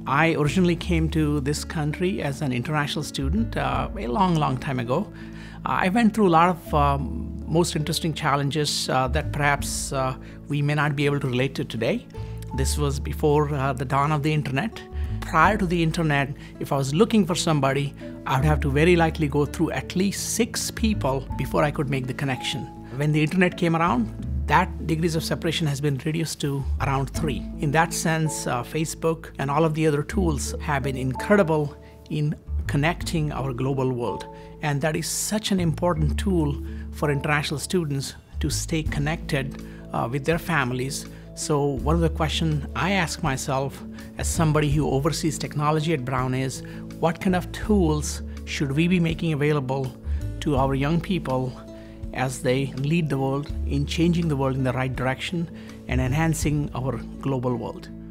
I originally came to this country as an international student a long time ago. I went through a lot of most interesting challenges that perhaps we may not be able to relate to today. This was before the dawn of the internet. Prior to the internet, if I was looking for somebody, I would have to very likely go through at least 6 people before I could make the connection. When the internet came around, that degrees of separation has been reduced to around 3. In that sense, Facebook and all of the other tools have been incredible in connecting our global world. And that is such an important tool for international students to stay connected with their families. So one of the questions I ask myself as somebody who oversees technology at Brown is, what kind of tools should we be making available to our young people as they lead the world in changing the world in the right direction and enhancing our global world?